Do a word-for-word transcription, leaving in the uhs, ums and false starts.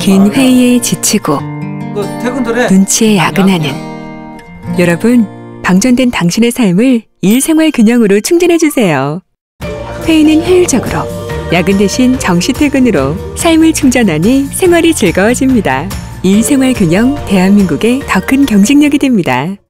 긴 회의에 지치고 눈치에 야근하는 여러분, 방전된 당신의 삶을 일생활 균형으로 충전해주세요. 회의는 효율적으로, 야근 대신 정시 퇴근으로 삶을 충전하니 생활이 즐거워집니다. 일생활 균형, 대한민국의 더 큰 경쟁력이 됩니다.